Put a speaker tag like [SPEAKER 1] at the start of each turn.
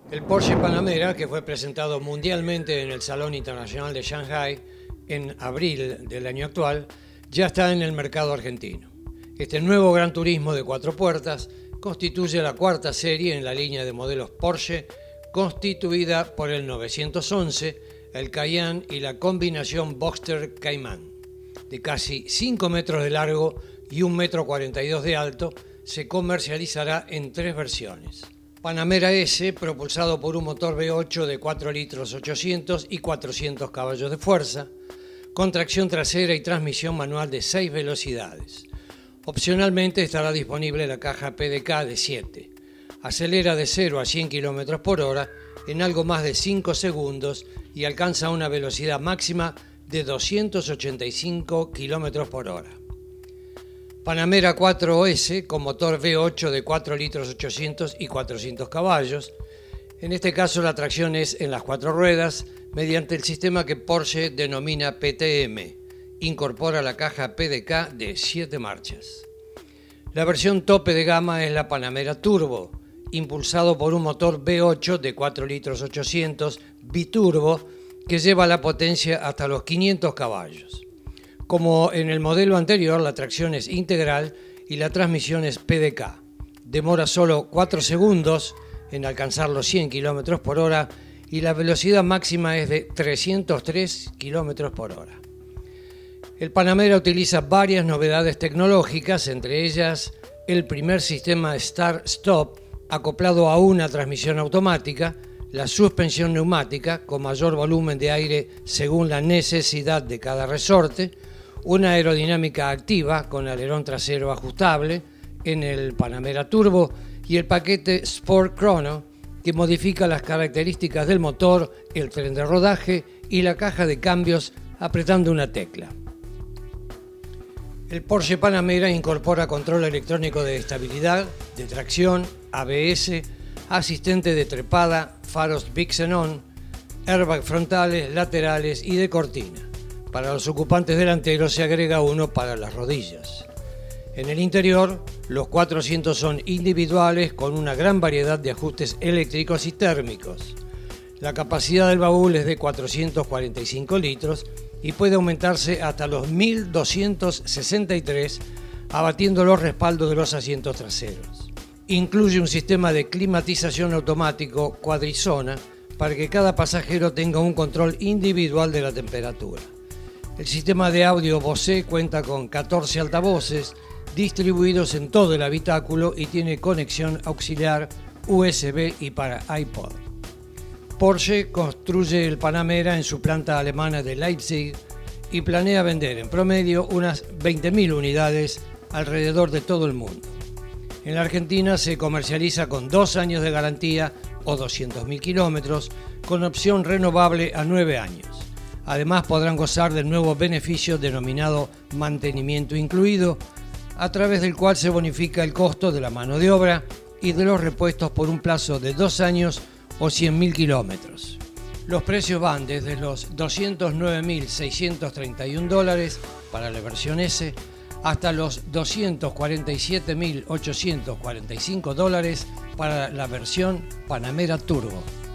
[SPEAKER 1] El Porsche Panamera, que fue presentado mundialmente en el Salón Internacional de Shanghai en abril del año actual, ya está en el mercado argentino. Este nuevo Gran Turismo de 4 puertas constituye la cuarta serie en la línea de modelos Porsche, constituida por el 911, el Cayenne y la combinación Boxster Cayman. De casi 5 metros de largo y 1,42 m de alto, se comercializará en 3 versiones. Panamera S, propulsado por un motor V8 de 4 litros 800 y 400 caballos de fuerza, con tracción trasera y transmisión manual de 6 velocidades. Opcionalmente estará disponible la caja PDK de 7. Acelera de 0 a 100 km por hora en algo más de 5 segundos y alcanza una velocidad máxima de 285 km por hora. Panamera 4S con motor V8 de 4 litros 800 y 400 caballos. En este caso la tracción es en las 4 ruedas mediante el sistema que Porsche denomina PTM. Incorpora la caja PDK de 7 marchas. La versión tope de gama es la Panamera Turbo, impulsado por un motor V8 de 4 litros 800 biturbo que lleva la potencia hasta los 500 caballos. Como en el modelo anterior, la tracción es integral y la transmisión es PDK. Demora solo 4 segundos en alcanzar los 100 km por hora y la velocidad máxima es de 303 km por hora. El Panamera utiliza varias novedades tecnológicas, entre ellas el primer sistema Start-Stop acoplado a una transmisión automática, la suspensión neumática con mayor volumen de aire según la necesidad de cada resorte, una aerodinámica activa con alerón trasero ajustable en el Panamera Turbo y el paquete Sport Chrono que modifica las características del motor, el tren de rodaje y la caja de cambios apretando una tecla. El Porsche Panamera incorpora control electrónico de estabilidad, de tracción, ABS, asistente de trepada, faros Big Xenon, airbag frontales, laterales y de cortina. Para los ocupantes delanteros se agrega uno para las rodillas. En el interior, los 4 asientos son individuales con una gran variedad de ajustes eléctricos y térmicos. La capacidad del baúl es de 445 litros y puede aumentarse hasta los 1.263, abatiendo los respaldos de los asientos traseros. Incluye un sistema de climatización automático cuadrizona para que cada pasajero tenga un control individual de la temperatura. El sistema de audio Bose cuenta con 14 altavoces distribuidos en todo el habitáculo y tiene conexión auxiliar USB y para iPod. Porsche construye el Panamera en su planta alemana de Leipzig y planea vender en promedio unas 20.000 unidades alrededor de todo el mundo. En la Argentina se comercializa con 2 años de garantía o 200.000 kilómetros con opción renovable a 9 años. Además podrán gozar del nuevo beneficio denominado mantenimiento incluido, a través del cual se bonifica el costo de la mano de obra y de los repuestos por un plazo de 2 años o 100.000 kilómetros. Los precios van desde los $209.631 para la versión S hasta los $247.845 para la versión Panamera Turbo.